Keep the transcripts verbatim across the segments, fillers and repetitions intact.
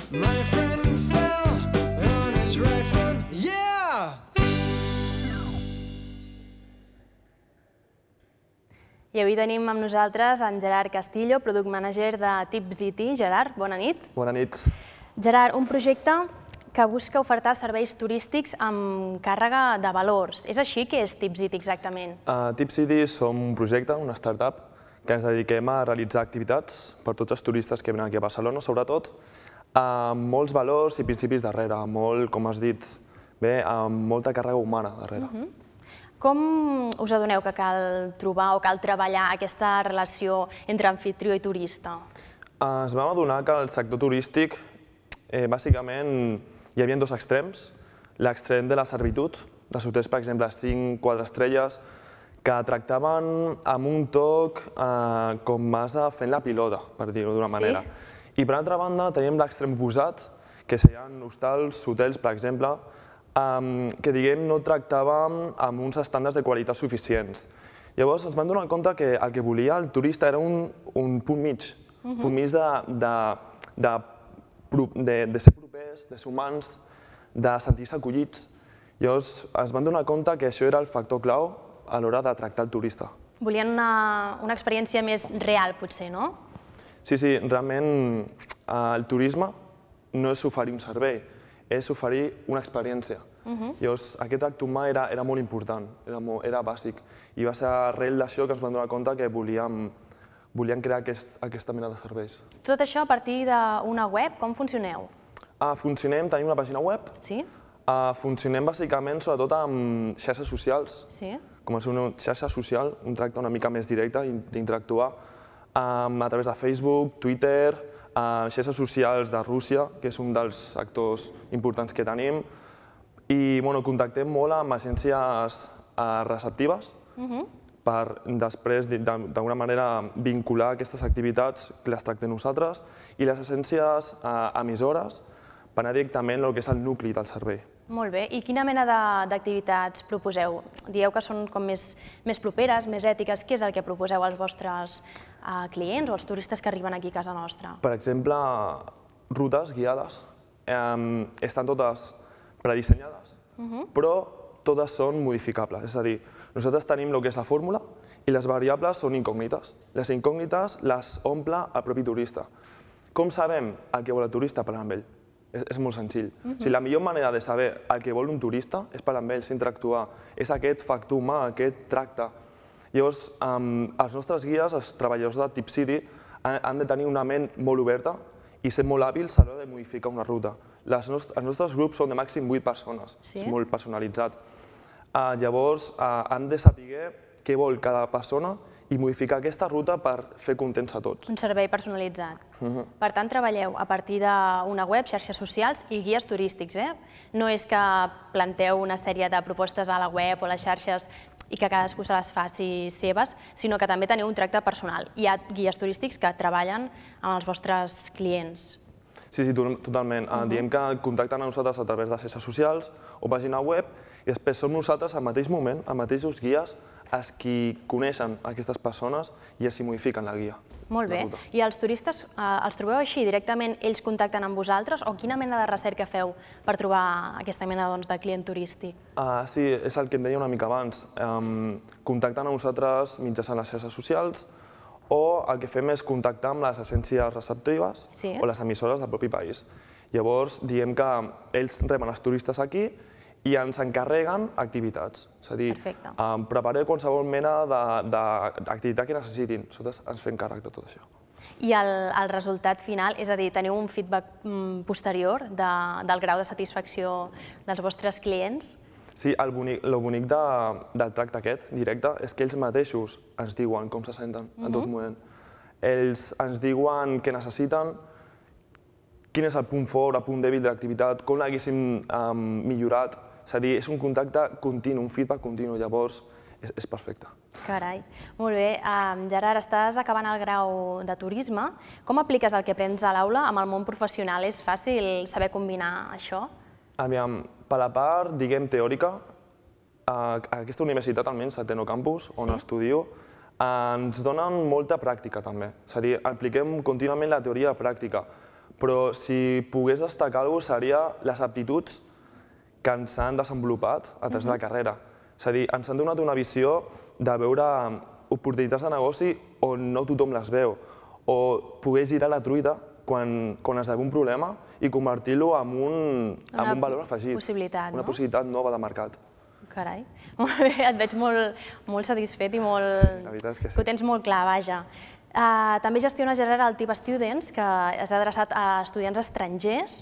My friend fell on his right foot. Yeah! I avui tenim amb nosaltres en Gerard Castillo, Product Manager de TipCity. Gerard, bona nit. Bona nit. Gerard, un projecte que busca ofertar serveis turístics amb càrrega de valors. És així? Què és TipCity exactament? A TipCity som un projecte, una startup, que ens dediquem a realitzar activitats per tots els turistes que venen aquí a Barcelona, sobretot, amb molts valors i principis darrere, molt, com has dit bé, amb molta càrrega humana darrere. Com us adoneu que cal trobar o cal treballar aquesta relació entre anfitrió i turista? Ens vam adonar que el sector turístic, bàsicament, hi havia dos extrems. L'extrem de la servitud, dels hotels, per exemple, cinc, quatre estrelles, que tractaven amb un toc com massa fent la pilota, per dir-ho d'una manera. I per altra banda, teníem l'extrem oposat, que serien hostals, hotels, per exemple, que diguem no tractàvem amb uns estàndards de qualitat suficients. Llavors ens vam donar compte que el que volia el turista era un punt mig, un punt mig de ser propers, de ser humans, de sentir-se acollits. Llavors ens vam donar compte que això era el factor clau a l'hora de tractar el turista. Volien una experiència més real, potser, no? Sí, sí, realment el turisme no és oferir un servei, és oferir una experiència. Llavors, aquest acte humà era molt important, era bàsic. I va ser arrel d'això que ens vam donar compte que volíem crear aquesta mena de serveis. Tot això a partir d'una web? Com funcioneu? Funcionem, tenim una pàgina web. Sí? Funcionem bàsicament sobretot amb xarxes socials. Sí? Com a una xarxa social, un tracte una mica més directe, d'interactuar a través de Facebook, Twitter, xarxes socials de Rússia, que és un dels actors importants que tenim, i contactem molt amb agències receptives per després, d'alguna manera, vincular aquestes activitats que les tractem nosaltres, i les agències emissores per anar directament al que és el nucli del servei. Molt bé. I quina mena d'activitats proposeu? Dieu que són més properes, més ètiques. Què és el que proposeu als vostres clients o als turistes que arriben aquí a casa nostra? Per exemple, rutes guiades. Estan totes predissenyades, però totes són modificables. És a dir, nosaltres tenim el que és la fórmula i les variables són incògnites. Les incògnites les omple el propi turista. Com sabem el que vol el turista? Parlant amb ell. És molt senzill. La millor manera de saber el que vol un turista és parlar amb ell, és interactuar, és aquest factor humà, aquest tracte. Llavors, els nostres guies, els treballadors de TipCity, han de tenir una ment molt oberta i ser molt hàbils a l'hora de modificar una ruta. Els nostres grups són de màxim vuit persones, és molt personalitzat. Llavors, han de saber què vol cada persona i modificar aquesta ruta per fer contents a tots. Un servei personalitzat. Per tant, treballeu a partir d'una web, xarxes socials i guies turístics. No és que planteu una sèrie de propostes a la web o a les xarxes i que cadascú se les faci seves, sinó que també teniu un tracte personal. Hi ha guies turístics que treballen amb els vostres clients. Sí, sí, totalment. Diem que contacten a nosaltres a través de xarxes socials o pàgina web i després som nosaltres al mateix moment, els mateixos guies, els qui coneixen aquestes persones i els hi modifiquen la guia. Molt bé. I els turistes els trobeu així? Directament ells contacten amb vosaltres o quina mena de recerca feu per trobar aquesta mena de client turístic? Sí, és el que em deia una mica abans. Contacten a nosaltres mitjançant les xarxes socials o el que fem és contactar amb les agències receptives o les emissores del propi país. Llavors, diem que ells reben els turistes aquí i ens encarreguen activitats. És a dir, prepareu qualsevol mena d'activitat que necessitin. Nosaltres ens fem càrrec de tot això. I el resultat final, és a dir, teniu un feedback posterior del grau de satisfacció dels vostres clients? Sí, el bonic del tracte aquest, directe, és que ells mateixos ens diuen com se senten en tot moment. Ells ens diuen què necessiten, quin és el punt fort, el punt dèbil de l'activitat, com l'haguessin millorat. És a dir, és un contacte continu, un feedback continu, llavors és perfecte. Carai, molt bé. Gerard, estàs acabant el grau de turisme. Com apliques el que aprens a l'aula amb el món professional? És fàcil saber combinar això? Aviam, per la part, diguem, teòrica, aquesta universitat, almenys, a Teno Campus, on estudio, ens donen molta pràctica, també. És a dir, apliquem contínuament la teoria pràctica. però si pogués destacar alguna cosa seria les aptituds que ens han desenvolupat a través de la carrera. És a dir, ens han donat una visió de veure oportunitats de negoci on no tothom les veu, o poder girar la truita quan, quan esdevé un problema i convertir-lo en un, en un valor afegit. Possibilitat, una no? possibilitat nova de mercat. Carai, molt bé, et veig molt, molt satisfet i molt... Sí, la veritat és que sí. Que ho tens molt clar, vaja. Uh, també gestiones, Gerard, el Tip Students, que és adreçat a estudiants estrangers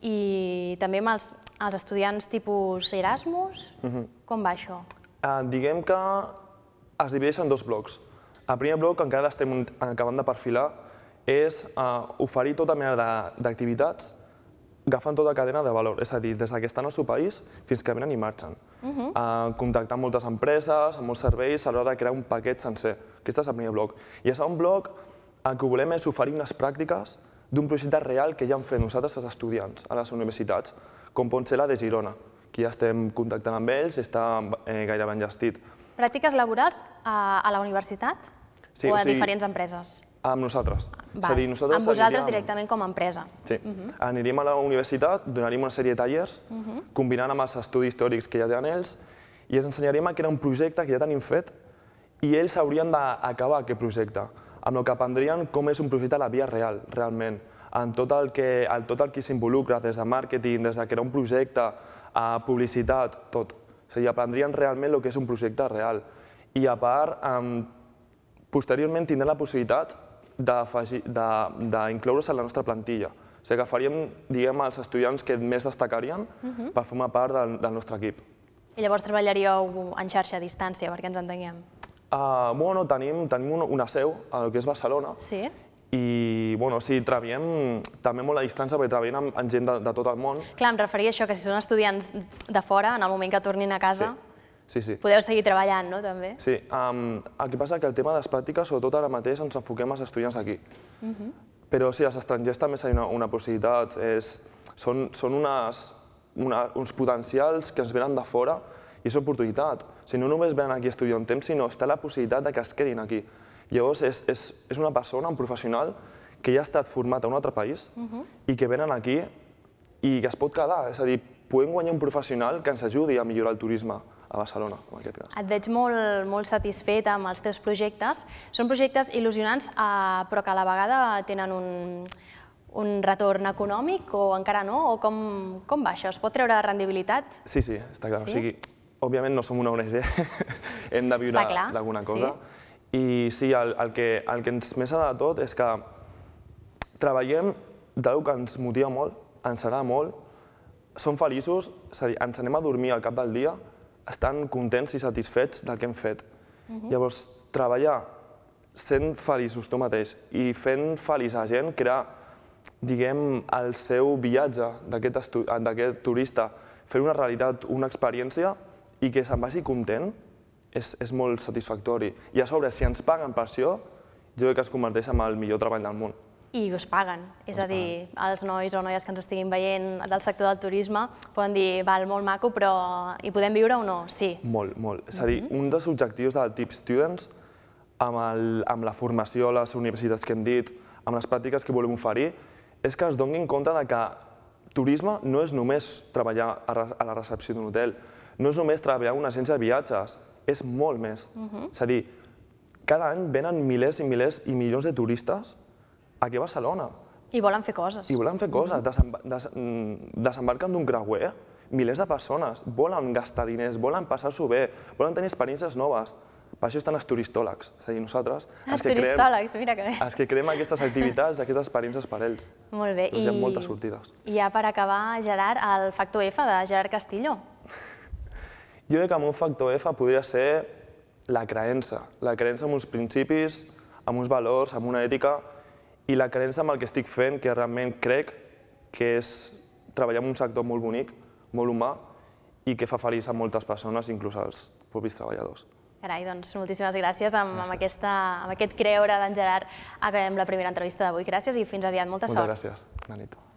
i també amb els, els estudiants tipus Erasmus. Uh-huh. Com va això? Uh, diguem que es divideix en dos blocs. El primer bloc, que encara l'estem acabant de perfilar, és uh, oferir tota mena d'activitats agafant tota cadena de valor, és a dir, des que estan al seu país fins que venen i marxen. Uh-huh. uh, contactar amb moltes empreses, amb molts serveis, a l'hora de crear un paquet sencer. Aquest és el primer bloc. I el segon bloc, el que volem és oferir unes pràctiques d'un projecte real que ja hem fet nosaltres els estudiants a les universitats, com pot ser la de Girona, que ja estem contactant amb ells i està eh, gairebé enllestit. Pràctiques laborals a, a la universitat sí, o a o sigui, diferents empreses? Amb nosaltres. Val. És a dir, nosaltres amb vosaltres aniríem... directament com a empresa? Sí. Uh-huh. Aniríem a la universitat, donaríem una sèrie de tallers, uh-huh. combinant amb els estudis teòrics que ja tenen ells, i els ensenyaríem que era un projecte que ja tenim fet i ells haurien d'acabar aquest projecte, amb el que aprendrien com és un projecte a la via real, realment, en tot el que, en tot el que s'involucra, des de màrqueting, des de crear un projecte, a publicitat, tot. És a dir, aprendrien realment el que és un projecte real. I a part, um, posteriorment tindran la possibilitat d'incloure's en la nostra plantilla. O sigui, agafaríem, diguem, els estudiants que més destacarien uh-huh. per formar part del, del nostre equip. I llavors treballaríeu en xarxa a distància, perquè ens entenguem? Uh, bueno, tenim, tenim una, una seu, al que és Barcelona, sí? i bueno, sí, treballem també molt a distància perquè treballem amb, amb gent de, de tot el món. Clar, em referia a això, que si són estudiants de fora, en el moment que tornin a casa, sí, sí, sí. podeu seguir treballant, no, també? Sí, um, el que passa és que el tema de les pràctiques, sobretot ara mateix, ens enfoquem als estudiants d'aquí. Uh-huh. Però sí, als estrangers també seria una, una possibilitat. És, són són unes, una, uns potencials que ens venen de fora i és una oportunitat. O sigui, no només venen aquí a estudiar un temps, sinó està la possibilitat de que es quedin aquí. Llavors, és, és, és una persona, un professional, que ja ha estat format a un altre país uh-huh. i que venen aquí i que es pot quedar. És a dir, podem guanyar un professional que ens ajudi a millorar el turisme a Barcelona, en aquest cas. Et veig molt, molt satisfet amb els teus projectes. Són projectes il·lusionants, eh, però que a la vegada tenen un, un retorn econòmic o encara no? O com, com va això? Es pot treure rendibilitat? Sí, sí, està clar. Sí? O sigui, òbviament no som una O N G, hem de viure d'alguna cosa. Sí? I sí, el, el, que, el que ens més agrada de tot és que treballem d'alguna que ens motiva molt, ens agrada molt, som feliços, és a dir, ens anem a dormir al cap del dia estan contents i satisfets del que hem fet. Uh-huh. Llavors, treballar sent feliços tu mateix i fent feliç a gent, crear, diguem, el seu viatge d'aquest turista, fer una realitat, una experiència i que se'n vagi content, és, és molt satisfactori. I a sobre, si ens paguen per això, jo crec que es converteix en el millor treball del món. I us paguen, és a dir, els nois o noies que ens estiguin veient del sector del turisme poden dir, val, molt maco, però hi podem viure o no? Sí. Molt, molt. És a dir, un dels objectius del Tip Students, amb, el, amb la formació a les universitats que hem dit, amb les pràctiques que volem oferir, és que es donin compte de que turisme no és només treballar a la recepció d'un hotel, no és només treballar en una agència de viatges, és molt més. Uh-huh. És a dir, cada any venen milers i milers i milions de turistes aquí a Barcelona. I volen fer coses. I volen fer coses. Desembar des desembarquen d'un creuer, milers de persones, volen gastar diners, volen passar-s'ho bé, volen tenir experiències noves. Per això estan els turistòlegs, és a dir, nosaltres, els turistòlegs, mira que bé. Els que creem aquestes activitats, aquestes experiències per ells. Molt bé. Hi ha moltes sortides. I ja per acabar, Gerard, el factor F de Gerard Castillo. Jo crec que amb un factor F podria ser la creença. La creença en uns principis, en uns valors, en una ètica, i la creença en el que estic fent, que realment crec que és treballar en un sector molt bonic, molt humà, i que fa feliç a moltes persones, inclús als propis treballadors. Carai, doncs moltíssimes gràcies amb, amb, aquesta, amb aquest creure d'en Gerard. Acabem la primera entrevista d'avui. Gràcies i fins aviat. Molta sort. Moltes gràcies. Bona nit.